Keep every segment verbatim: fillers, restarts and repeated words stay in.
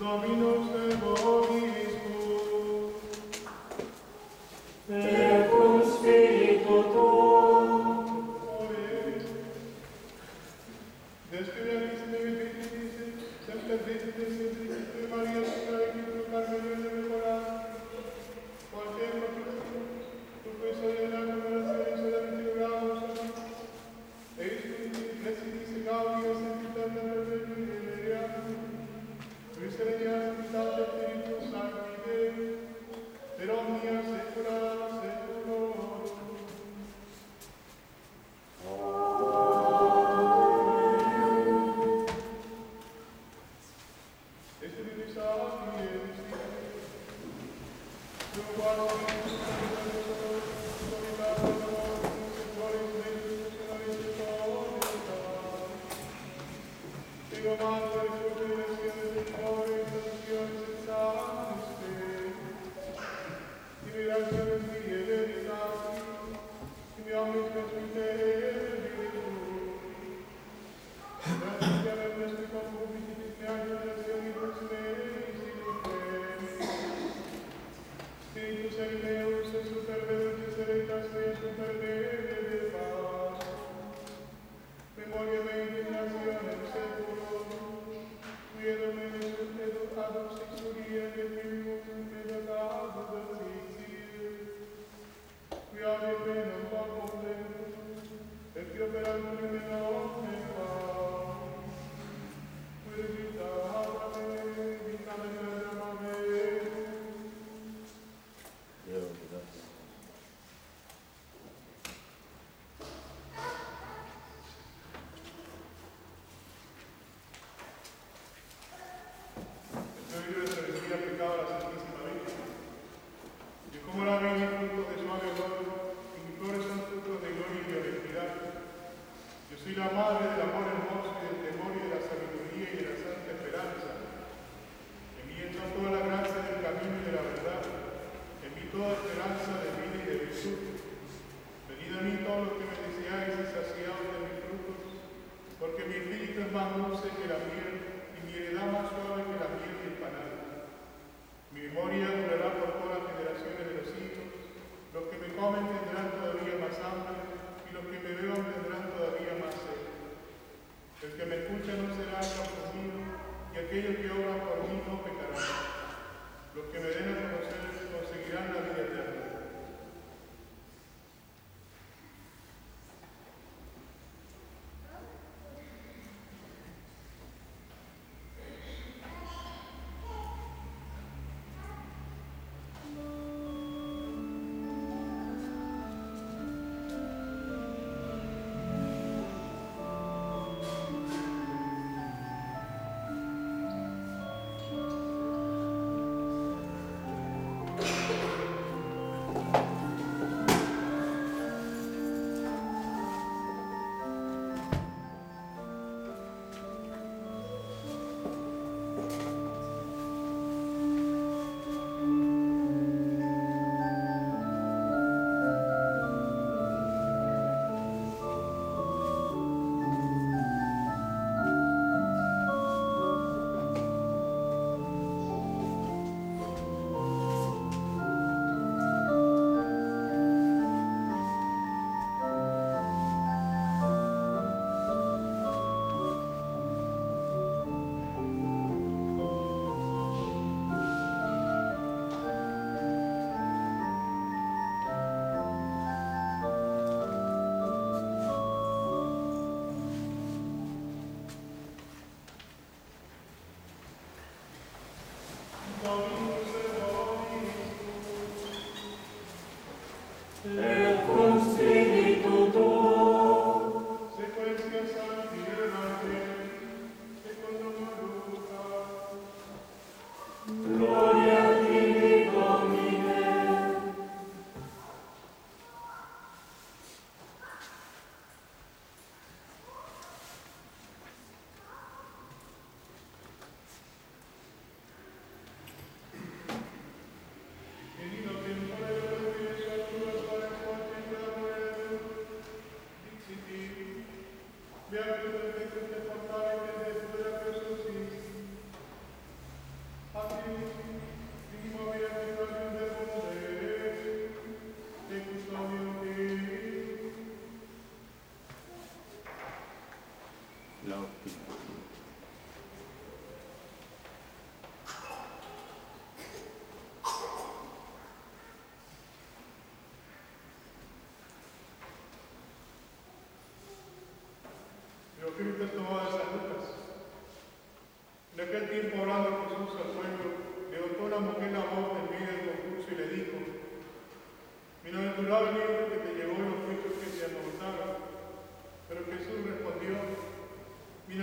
Dominus vobiscum. Et cum spiritu tuo. Ore, Despediatis in Evitis, semper Vitis, et Maria, Sacra, et Carmen, et Nicola, qual tempo tu queso in aglomerazione solamente oramos, e isti blessidis gaudios et eterna perpetuum, Christe regna sanctitate Spiritus Sancti Dei, per omnia saecula saeculorum. Spiritus Sancti, tu quas Spiritus Eileus, super velocis erectas Deus, super bene de paz. Memoria mei indignazione seculo, qui Dominus et adus exuria et primus et adus adicitie. Qui ave venam qua completus, et qui operam primum omne paz. Qui vita amen, vita amen, amen. Dios, gracias. Este libro de travesía aplicado a la Santísima Virgen. Y como la viña fruto de suave olor, y mis flores son frutos de gloria y de honestidad. Yo soy la madre del amor hermoso y del temor y de la sabiduría y de la santa esperanza. En mí está toda la gracia del camino y de la verdad. En mí toda esperanza de vida y de virtud. Venid a mí todos los que me deseáis y saciados de mis frutos, porque mi espíritu es más dulce que la miel, y mi heredad más suave que la miel y el panal. Mi memoria durará por todas las generaciones de los siglos. Los que me comen tendrán todavía más hambre, y los que me beban tendrán todavía más sed. El que me escucha no será confundido, y aquellos que obran por mí no pecarán. Los que me den a conocer conseguirán la vida eterna.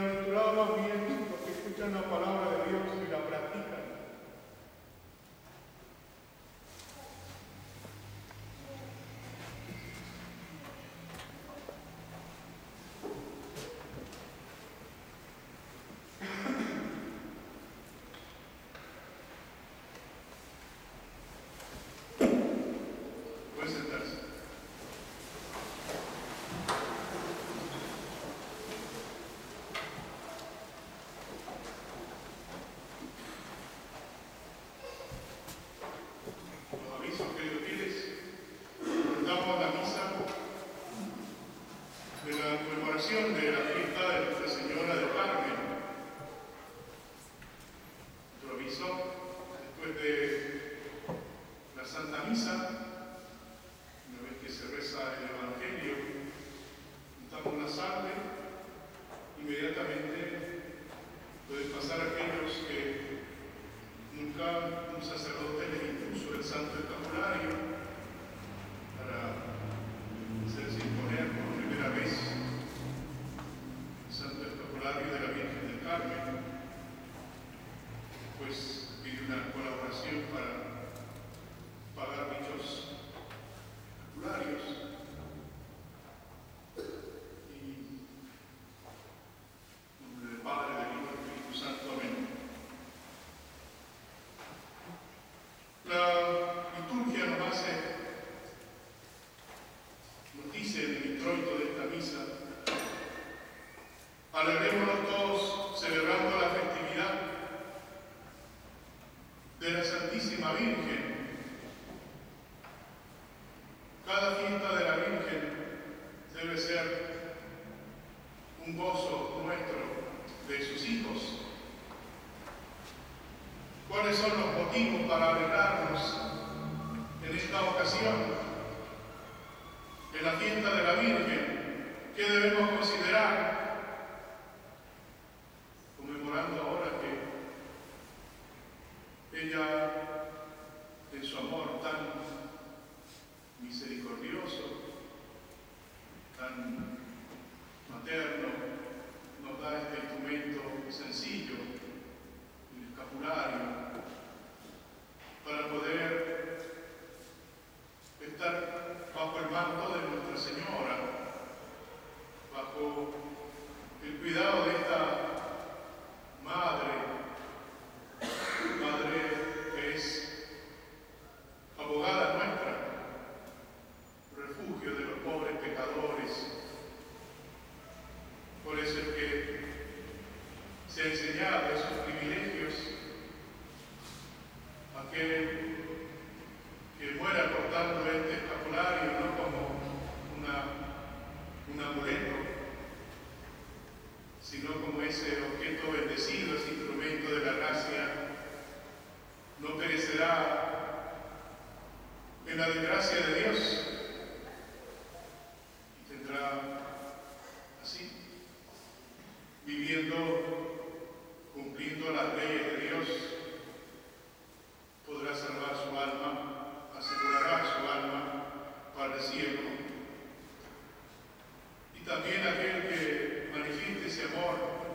bienaventurado más bien los que escuchan la palabra de Dios y la practican. Pueden sentarse. Los avisos, queridos fieles, damos la misa de la conmemoración de la fiesta de Nuestra Señora del Carmen. Otro aviso, después de la Santa Misa, una vez que se reza el Evangelio, damos la salve, inmediatamente pueden pasar aquellos que nunca un sacerdote les impuso el Santo Escapulario para hacerse imponer por primera vez el Santo Escapulario de la Virgen del Carmen, pues pide una colaboración para pagar dichos escapularios. Y en nombre del Padre, del Hijo y del Espíritu Santo. Amén. La liturgia nos hace, nos dice en el introito de esta misa: alegrémonos todos celebrando la festividad de la Santísima Virgen. Cada fiesta de la Virgen debe ser un gozo nuestro, de sus hijos. ¿Cuáles son los motivos para alegrarnos en esta ocasión? En la fiesta de la Virgen, ¿qué debemos considerar? Conmemorando ahora que ella, en su amor tan misericordioso, tan materno, nos da este instrumento sencillo, el escapulario, para poder estar bajo el manto de Nuestra Señora, bajo el cuidado de esta madre, madre que es abogada nuestra, refugio de los pobres pecadores. Por eso es que se ha enseñado esos privilegios a aquel que muera portando este escapulario, no como una, un amuleto, sino como ese objeto bendecido, ese instrumento de la gracia. No perecerá en la desgracia de Dios y tendrá así, viviendo, cumpliendo las leyes de Dios, podrá salvar su alma, asegurará su alma para el cielo. Y también aquel que manifieste ese amor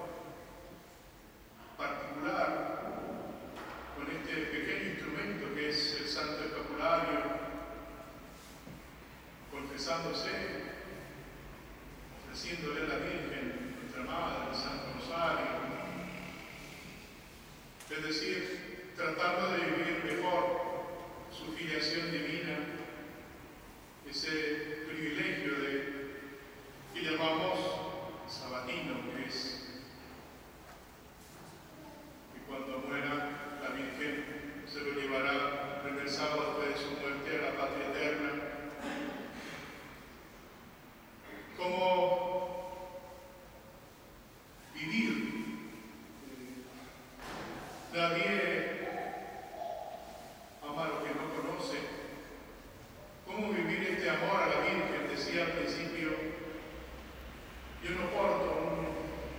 particular con este pequeño instrumento que es el Santo Escapulario, confesándose, ofreciéndole a la Virgen, nuestra Madre, el Santo Rosario, es decir, tratando de vivir mejor su filiación divina, ese privilegio de que llamamos sabatino, que es que cuando muera la Virgen se lo llevará el primer sábado después de su muerte a la patria eterna. ¿Cómo vivir? Nadie ama a lo que no conoce. ¿Cómo vivir este amor a la Virgen? Decía al principio, yo no porto un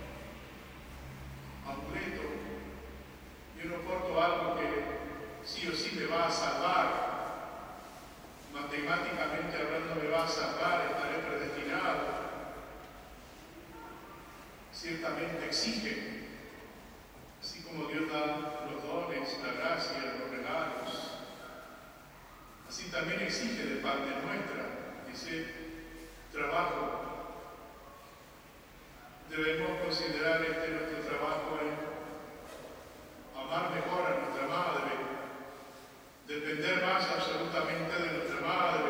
amuleto, yo no porto algo que sí o sí me va a salvar, matemáticamente hablando me va a salvar, estaré predestinado. Ciertamente existe exige, así como Dios da los dones, la gracia, los regalos, así también exige de parte nuestra ese trabajo. Debemos considerar este nuestro trabajo en amar mejor a nuestra madre, depender más absolutamente de nuestra madre.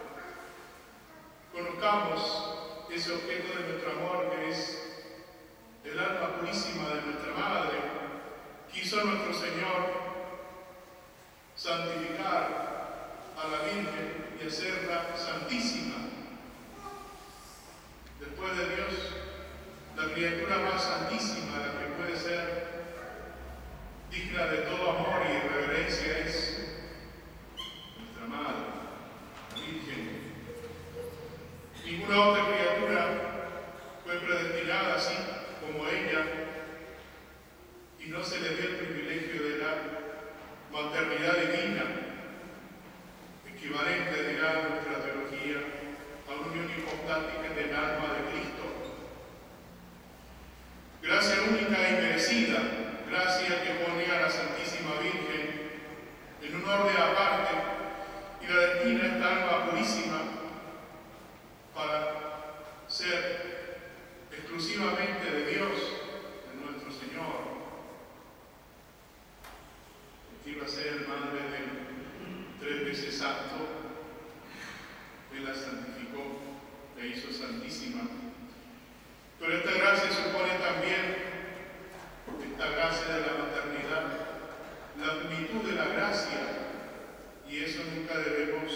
Conozcamos ese objeto de nuestro amor que es el alma purísima de nuestra madre. Quiso nuestro Señor santificar a la Virgen y hacerla santísima. Después de Dios, la criatura más santísima, la que puede ser digna de todo amor y reverencia, es nuestra Madre, la Virgen. Ninguna otra criatura fue predestinada así como ella, y no se le dio el privilegio de la maternidad divina, equivalente, dirá nuestra teología, a una unión hipostática del alma de Cristo. Gracia única y merecida, gracia que pone a la Santísima Virgen en un orden aparte y la destina a esta alma purísima para ser exclusivamente de Dios, de nuestro Señor. Que iba a ser madre del tres veces santo, Él la santificó, la hizo santísima. Pero esta gracia supone también, esta gracia de la maternidad, la plenitud de la gracia, y eso nunca debemos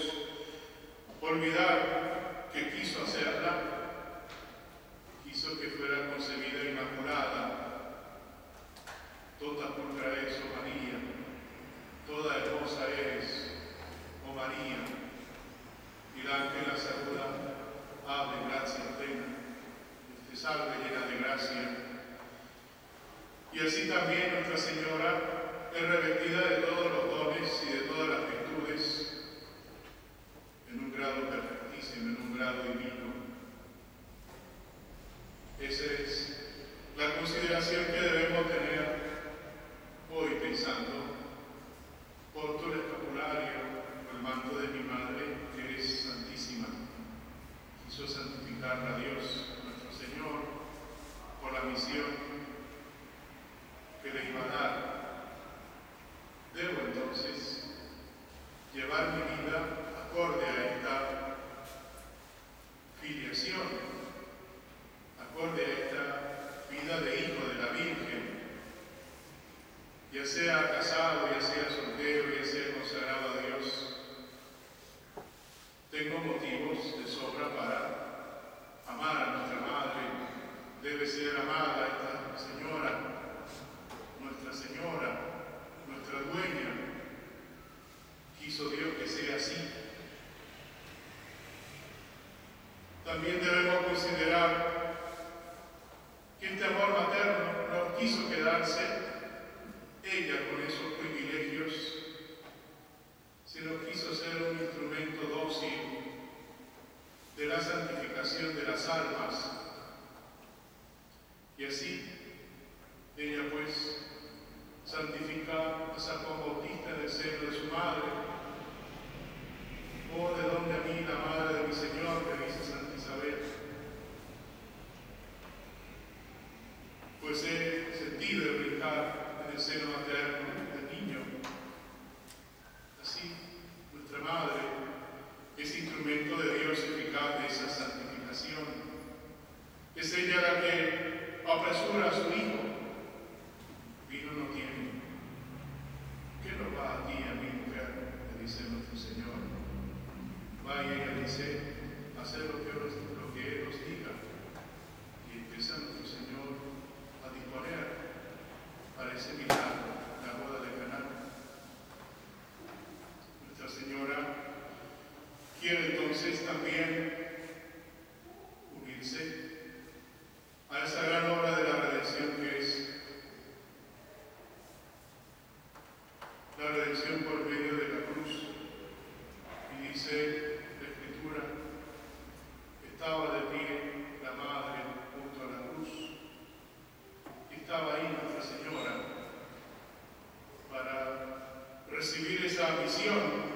olvidar que quiso hacerla, quiso que fuera concebida inmaculada. Toda pulcra es, oh María, toda hermosa eres, oh María. Y la ángel la saluda, ave gracia plena, te salve llena de gracia. Y así también Nuestra Señora es revestida de todos los dones y de todas las virtudes en un grado perfectísimo, en un grado divino. Esa es la consideración que debemos tener hoy pensando. Porto el escapulario, el manto de mi madre, que es santísima. Quiso santificarla a Dios, nuestro Señor, por la misión que le iba a dar. Debo entonces llevar mi vida acorde a esta filiación, acorde a esta vida de hijo de la Virgen, ya sea casado, ya sea soltero, ya sea consagrado a Dios. Tengo motivos de sobra para amar a nuestra madre. Debe ser amada esta señora, nuestra señora, nuestra dueña. Quiso Dios que sea así. También debemos considerar que este amor materno no quiso quedarse ella con esos privilegios, sino quiso ser un instrumento dócil de la santificación de las almas. Y así, ella pues santifica a San Juan Bautista en el seno de su madre. Oh, de donde a mí la madre de mi Señor, que dice Santa Isabel, pues he sentido el brincar en el seno materno del niño. Así, nuestra madre es instrumento de Dios eficaz de esa santificación. Es ella la que apresura a su hijo. Vino no tiene. ¿Qué nos va a ti, a mi mujer? Le dice nuestro Señor. Va y ella dice, hacer lo que, os, lo que Él os diga. Y empieza nuestro Señor a disponer para ese milagro, la boda de estaba ahí Nuestra Señora para recibir esa misión.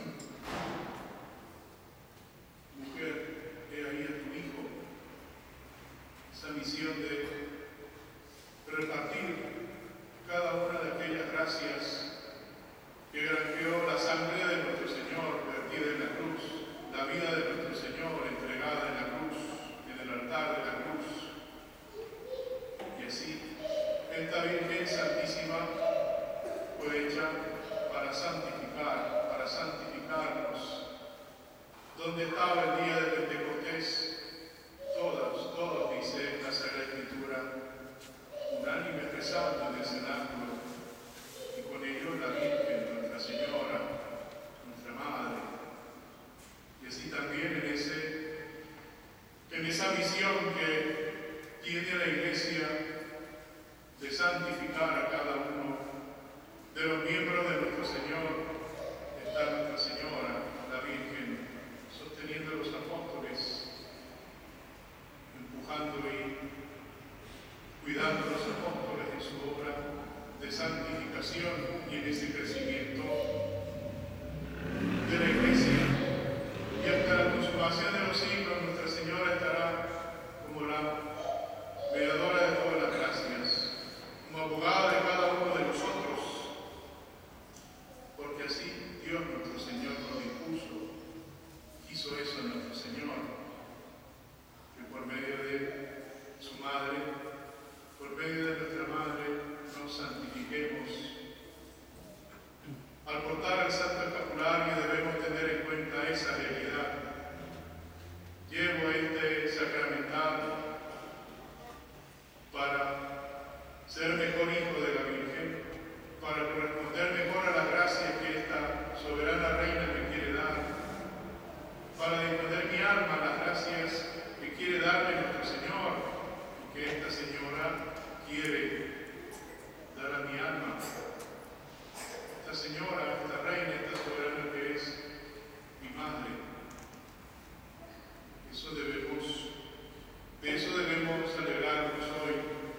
Mujer, he ahí a tu hijo. Esa misión de repartir cada una de aquellas gracias que granjeó la sangre de nuestro Señor vertida en la cruz, la vida de nuestro Señor entregada en la cruz, en el altar de la cruz. Y así, esta Virgen Santísima fue hecha para santificar, para santificarnos. ¿Dónde estaba el día de Pentecostés? Todos, todos, dice la Sagrada Escritura, unánime rezando en el cenáculo, y con ello la Virgen, Nuestra Señora, nuestra Madre. Y así también en, ese, en esa misión que tiene la Iglesia de santificar a cada uno de los miembros de nuestro Señor, está Nuestra Señora, la Virgen, sosteniendo a los apóstoles, empujando y cuidando a los apóstoles en su obra de santificación y en ese crecimiento de la Iglesia. Y hasta la consumación de los siglos, Nuestra Señora estará como la veedora de todas las gracias, como abogada de cada uno de nosotros, porque así Dios nuestro Señor nos dispuso, hizo eso en nuestro Señor, que por medio de su Madre, por medio de nuestra Madre, nos santifiquemos. Al portar el Santo Escapulario debemos tener en cuenta esa realidad. Llevo este sacramental para ser mejor hijo de la Virgen, para corresponder mejor a las gracias que esta soberana Reina me quiere dar, para disponer mi alma a las gracias que quiere darme nuestro Señor, y que esta Señora quiere dar a mi alma. Esta Señora, esta Reina, esta soberana que es mi Madre. Eso debemos, de eso debemos alegrarnos hoy,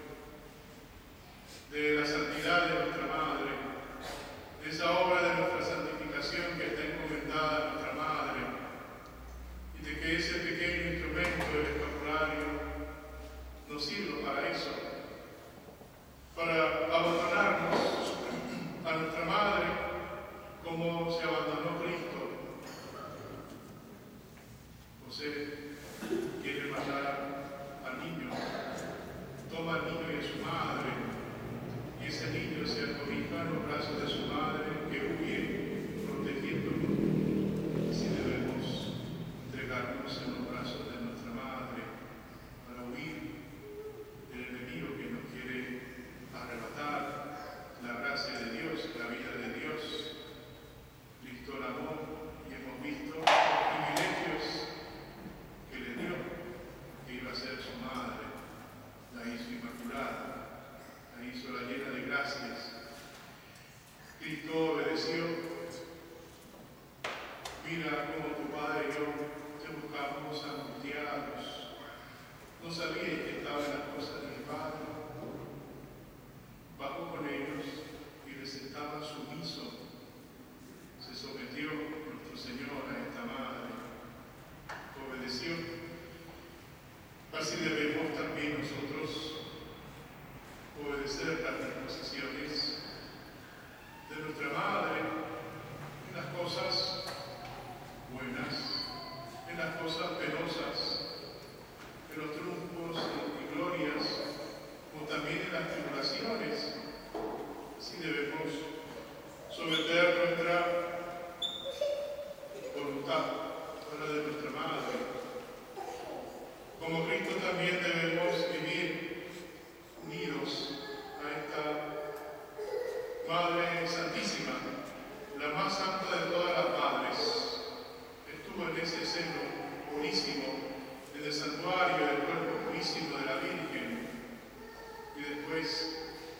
de la santidad de nuestra Madre, de esa obra de nuestra santificación que está encomendada a nuestra Madre, y de que ese pequeño instrumento del escapulario nos sirva para eso, para abandonarnos a nuestra Madre como se abandonó Cristo. José quiere matar al niño, toma al niño y a su madre, y ese niño se acobija en los brazos de su madre que huye protegiéndolo. Así debemos entregarnos en los brazos de nuestra Madre para huir del enemigo que nos quiere arrebatar la gracia de Dios, la vida de Dios. Cristo la amó y hemos visto los privilegios que le dio, que iba a ser su madre, la hizo inmaculada, la hizo la llena de gracias. Cristo obedeció. Mira cómo tu Padre y yo te buscamos angustiados. No sabíais que estaba en las cosas de mi Padre. Bajó con ellos y les estaba sumiso. Se sometió nuestro Señor a esta Madre. Obedeció. Así debemos también nosotros obedecer las disposiciones de nuestra Madre en las cosas buenas, en las cosas penosas, en los triunfos y glorias, como también en las tribulaciones. Así debemos someter nuestra voluntad a la de nuestra Madre. Como Cristo también debemos vivir unidos a esta Madre Santísima, la más santa de todas las madres. Estuvo en ese seno purísimo, en el santuario del cuerpo purísimo de la Virgen, y después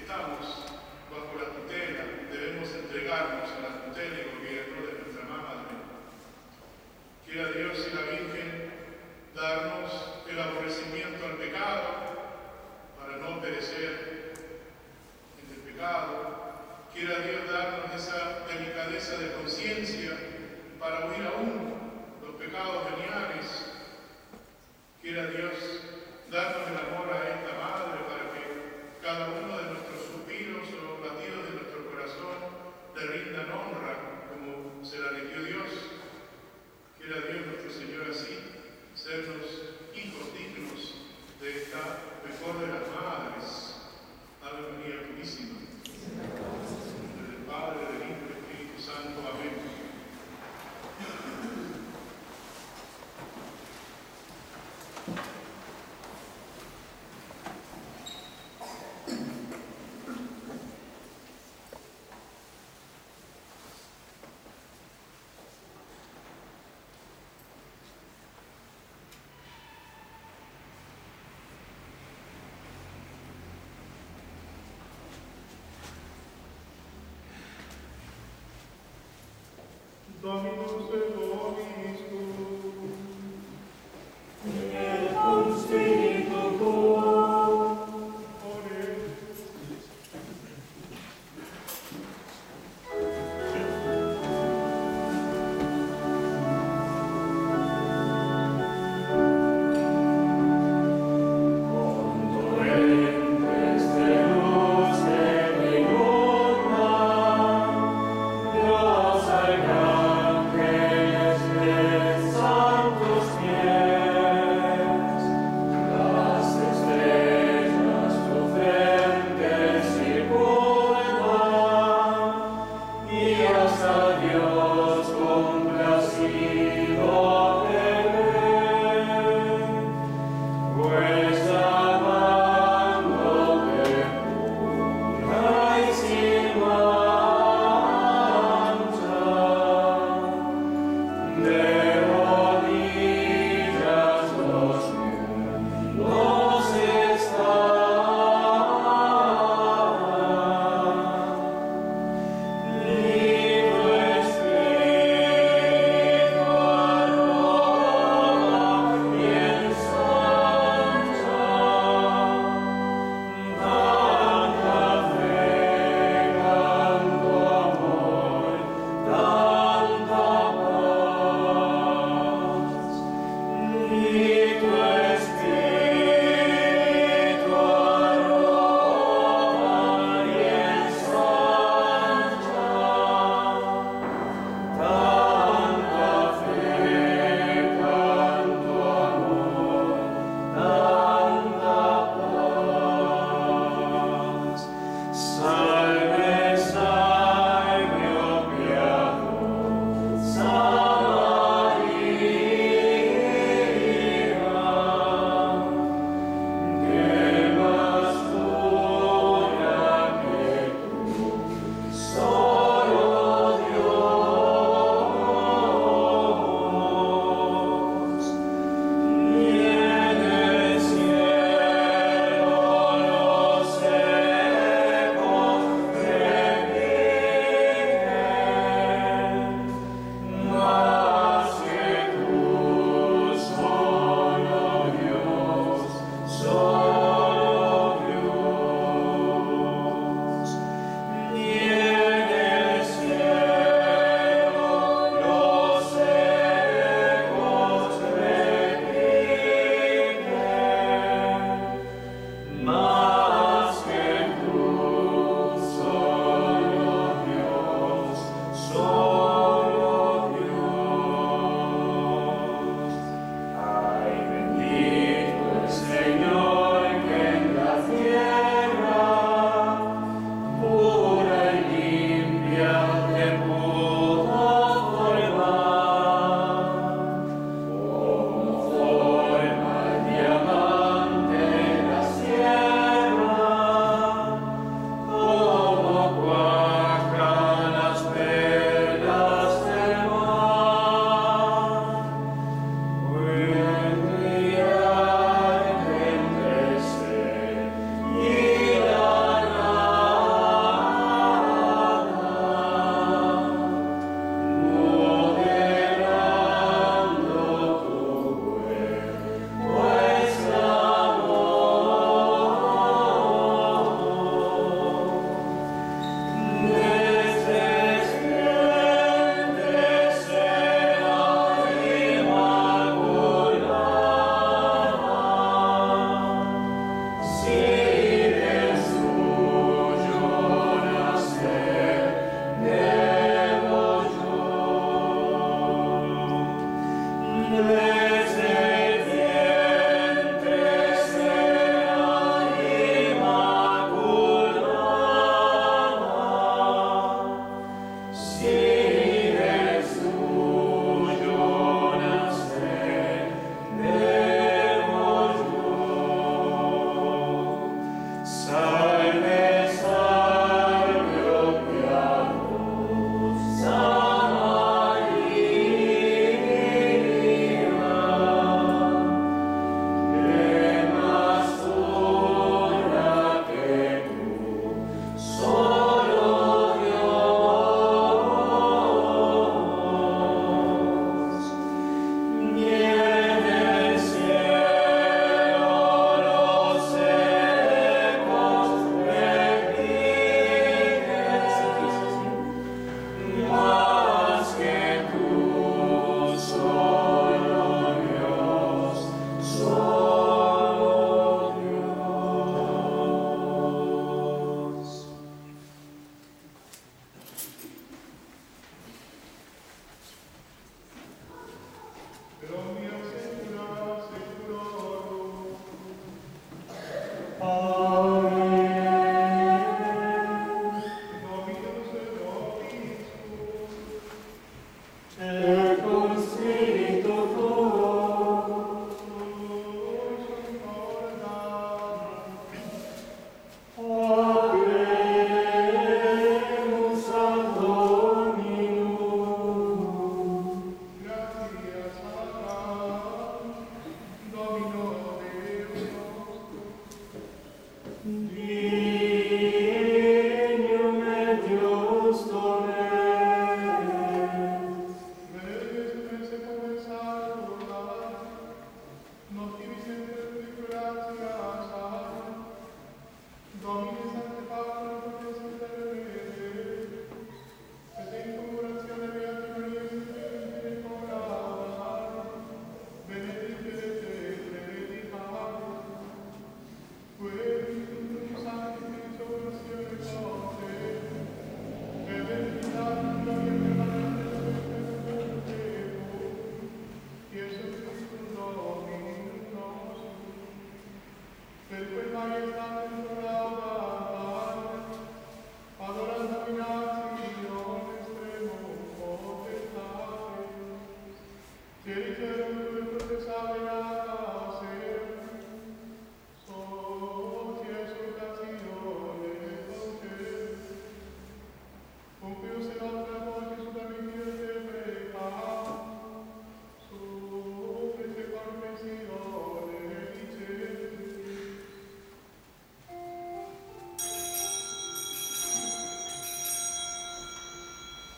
estamos bajo la tutela, debemos entregarnos a la tutela y gobierno de nuestra Madre. Quiera Dios y la Virgen darnos el aborrecimiento al pecado para no perecer en el pecado. Quiera Dios darnos esa delicadeza de conciencia para huir aún los pecados veniales. Quiera Dios darnos el amor a esta Madre para que cada uno de nuestros suspiros o latidos de nuestro corazón le rindan honra como se la eligió Dios. Quiera Dios nuestro Señor así sernos hijos dignos de esta mejor de las madres. Ave María Purísima. Del Padre, del Hijo y del Espíritu Santo. Amén. Dominus et vobiscum. Et cum spiritu tuo. Oremus. Gloria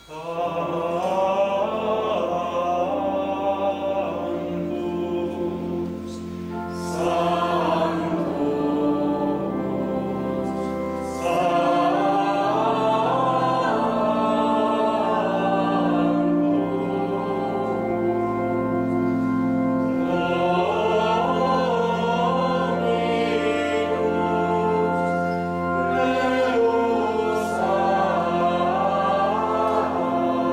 Deus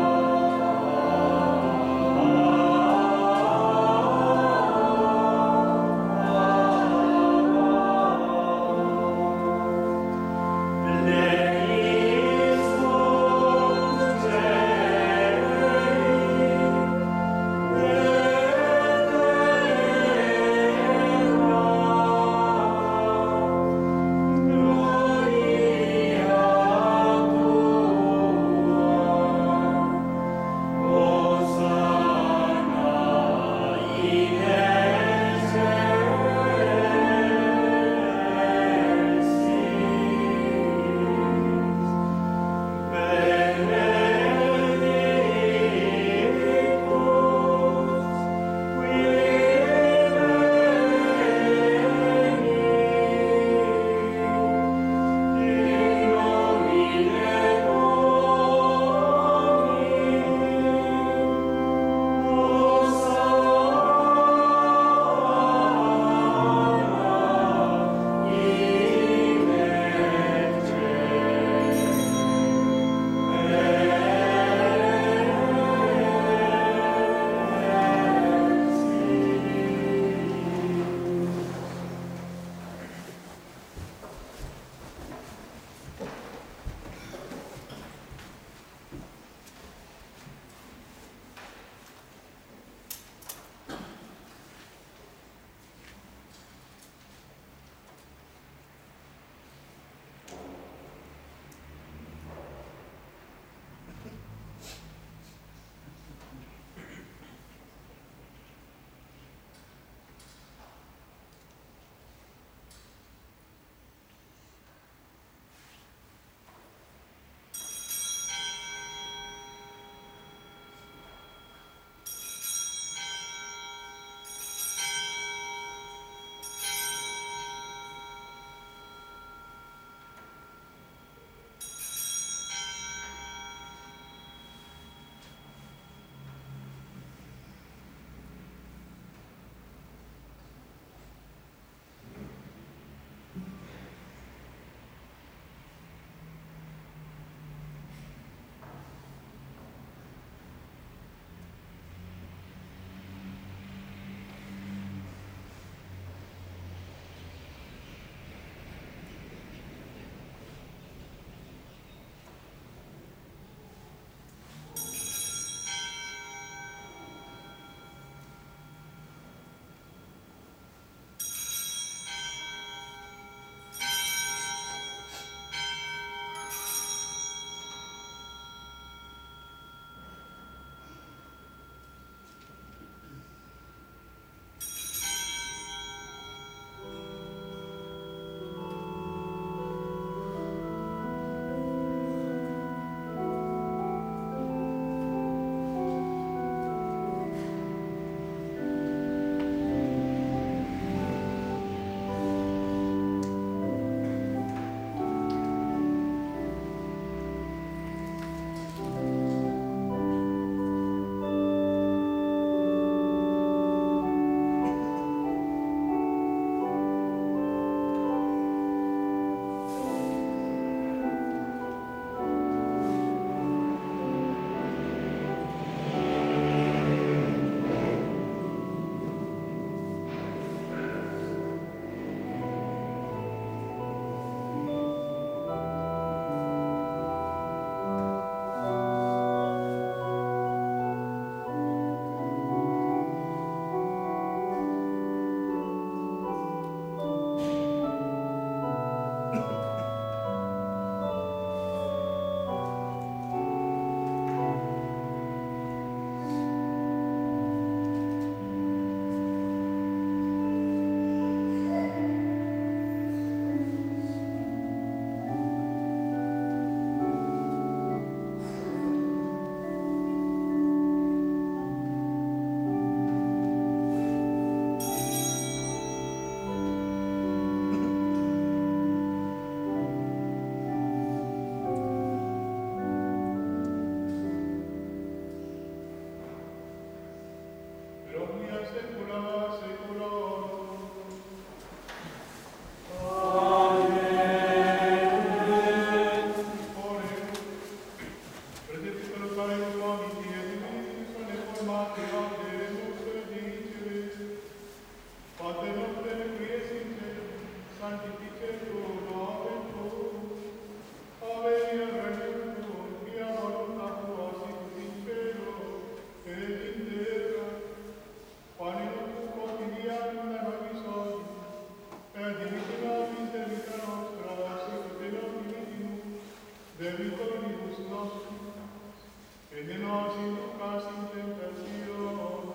nostri, e ne nos inducas in tentazione,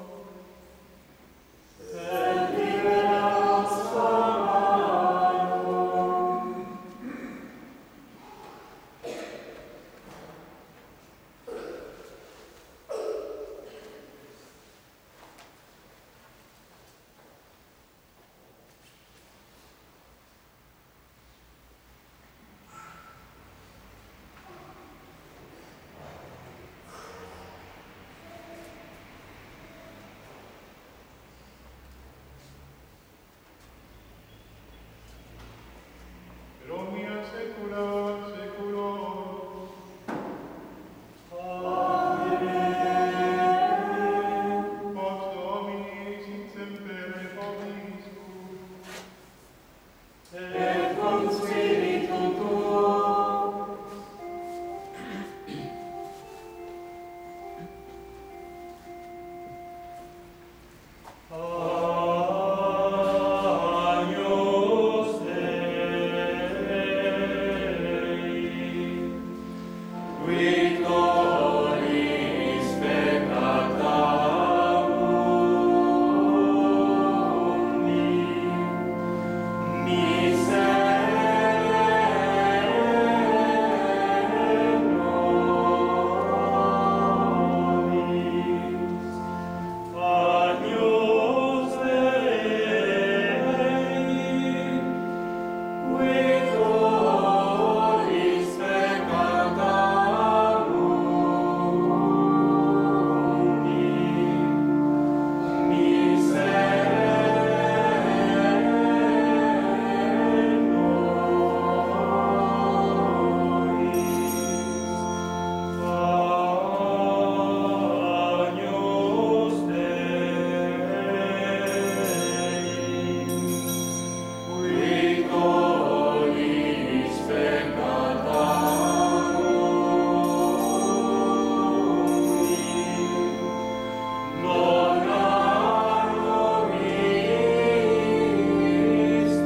sed libera nos a malo. per omnia saecula saeculorum. Amen. Pax Domini sit semper vobiscum. Et cum spiritu tuo. Agnus Dei, qui tollis peccata mundi, miserere nobis. Agnus Dei, qui tollis peccata mundi, miserere nobis. Agnus Dei, qui tollis peccata mundi, dona nobis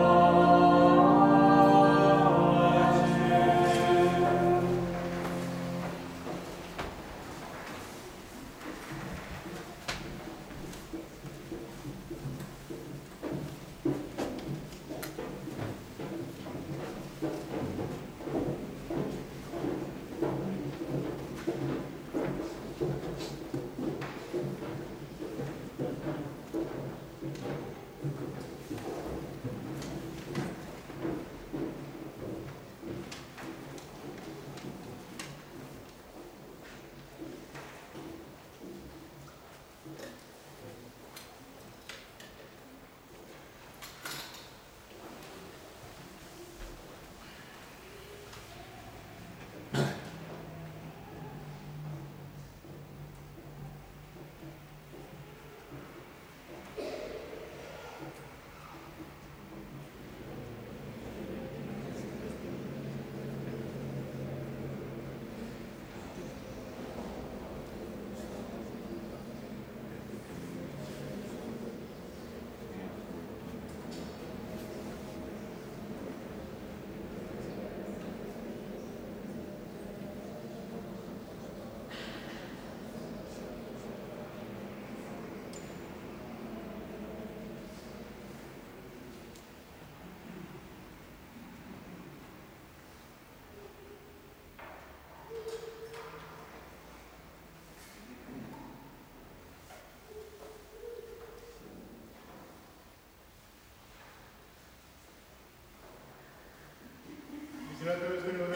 Miserate vos Deus,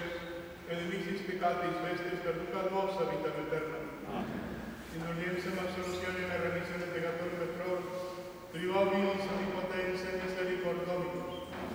et dimicis peccatis vestis perducat vos a vitam eterna. Indulgensem absolutionem et remissionem peccatorum et probis, triuabis omnipotens et misericord Dominus.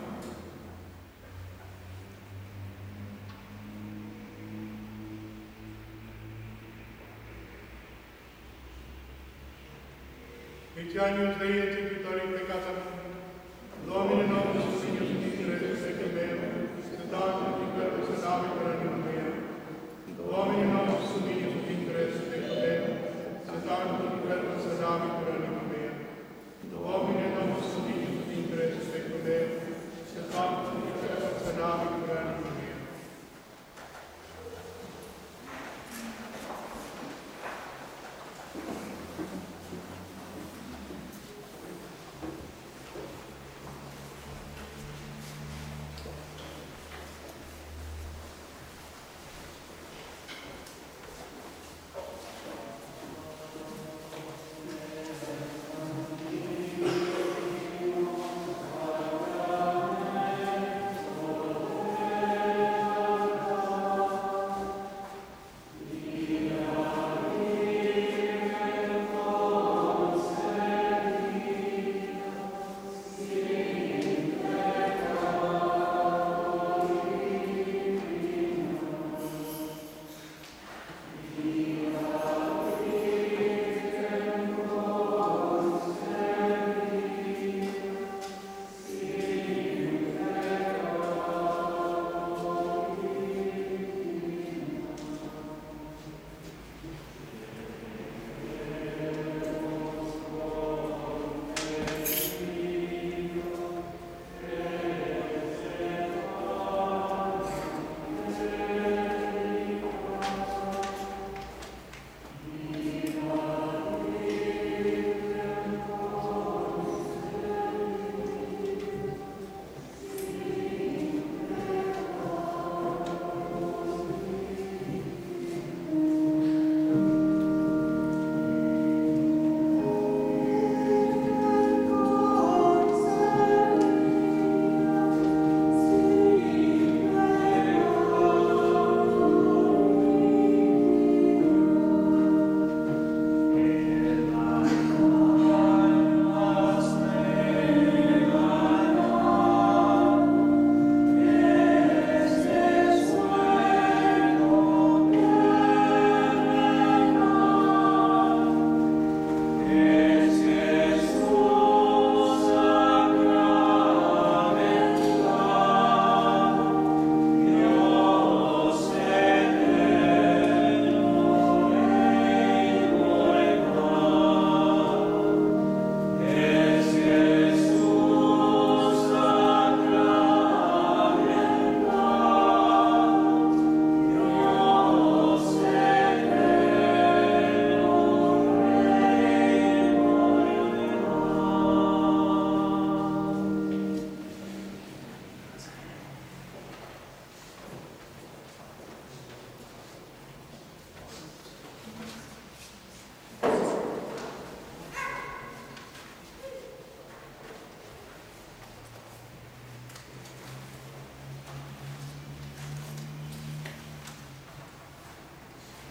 Etianius Dei et executori peccata mundi, Domine nobis Dominus Miserere secum meum, sentatum in verbo sedavit per anima mea. Domine nobis Dominus Miserere secum meum, sentatum in verbo sedavit per anima mea. Domine nobis Dominus Miserere secum meum, sentatum in verbo sedavit per anima mea.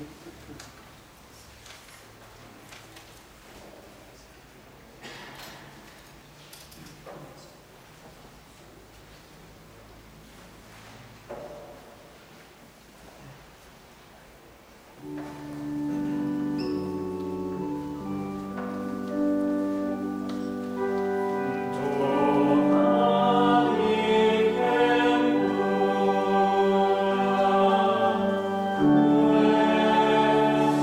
Thank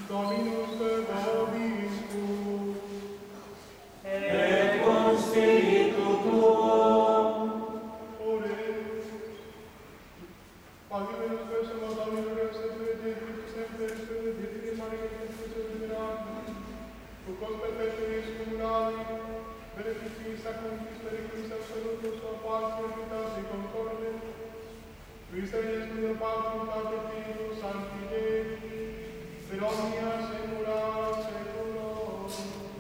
Dominus vobiscum. Et con spiritu tuo. Oremus. Pagimenus persona Domino Deus et Virgin sempre Spiritus Divini Maria Christus Venerandi. Tucos perpetuis cumulari, beneficis sanctis periculis absolutus a paz unitas et concorde. Christ Iesus Deo Patrum Pater Filius Sancti Dei, per omnia saecula saeculorum.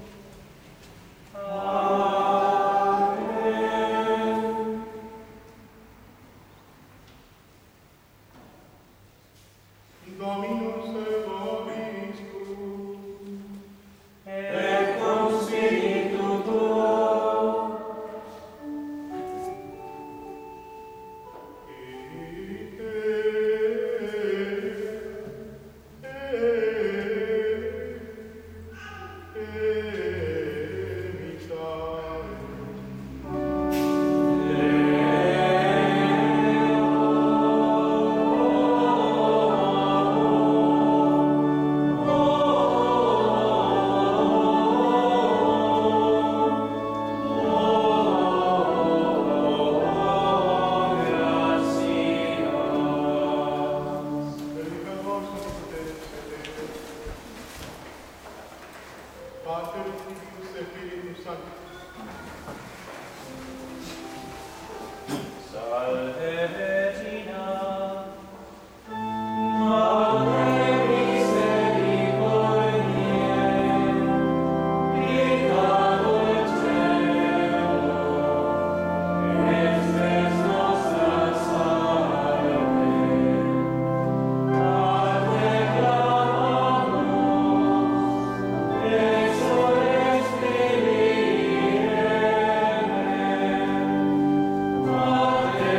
Amen. Dominus vobiscum. Et con spiritu tuo. Pater et Filius et Spiritus Sanctus. Salve Regina, Madre misericordiae, vita dulcedo, estes nostra salve. Arte clamamus, exores filii, Arte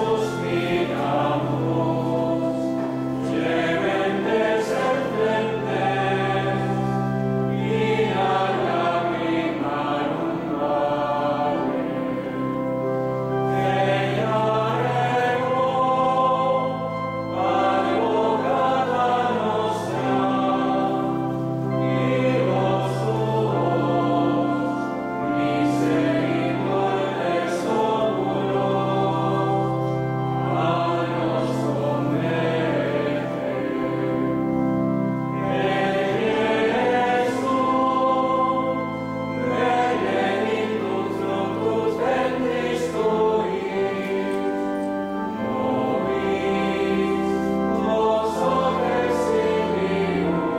suspiramus, gementes serpentes, in lacrimarum mare. Eiarego, advocata nostra, Iros tuos, misericordes oculos, a nos converte. Et Jesús, benedictus fructus ventris tui, nobis vos exilium,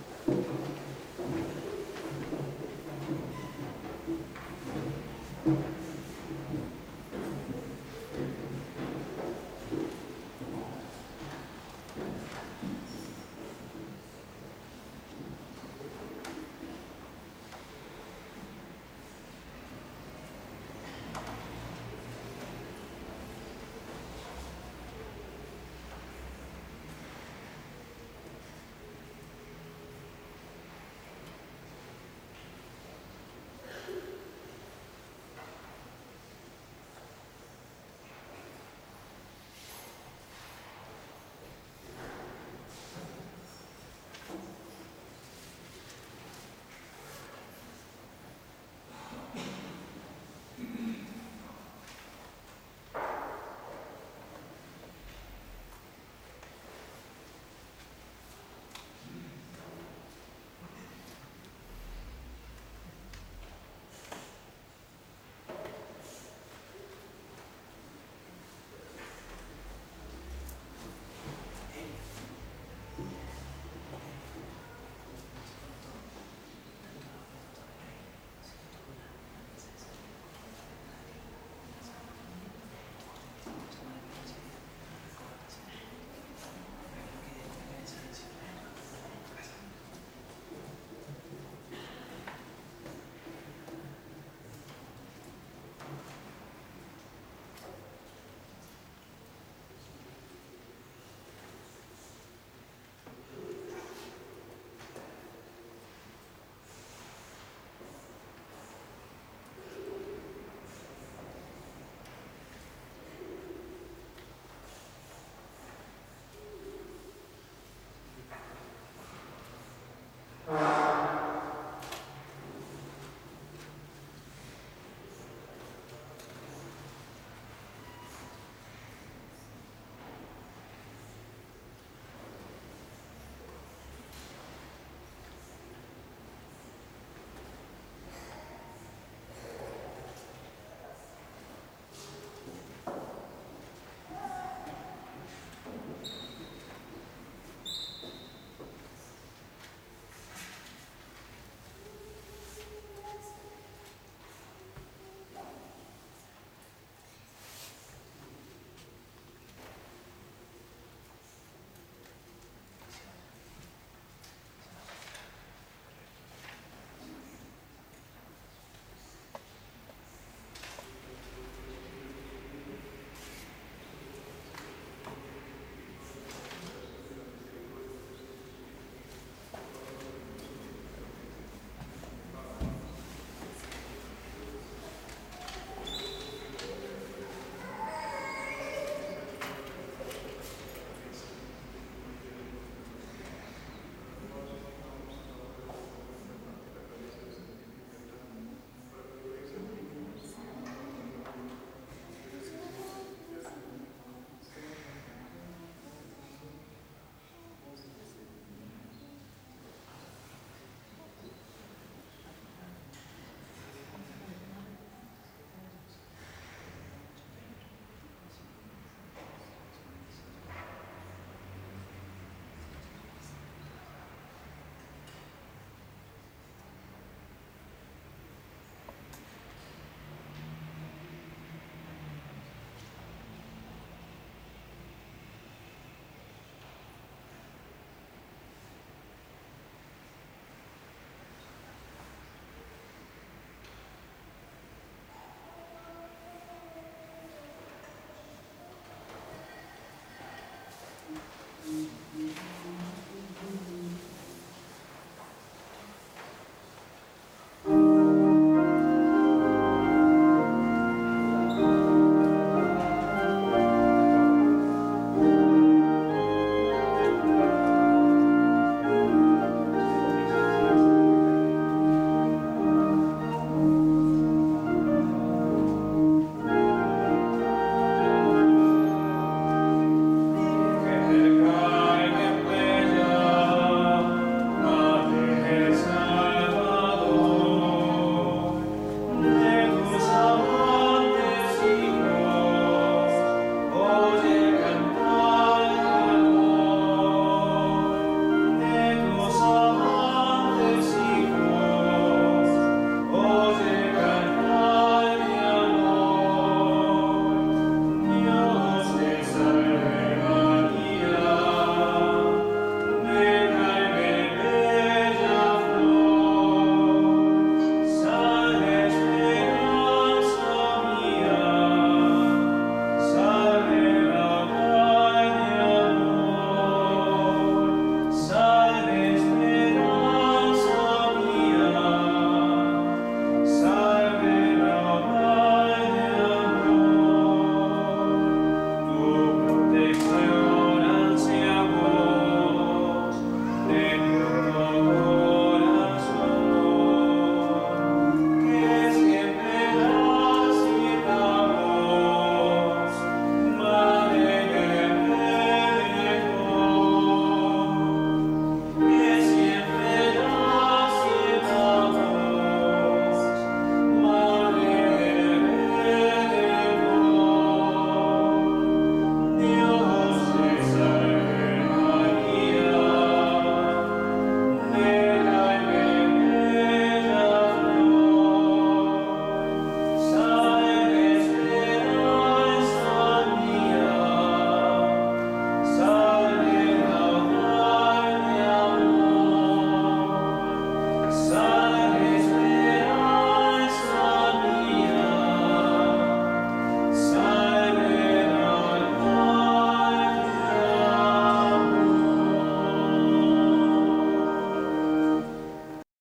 Amen.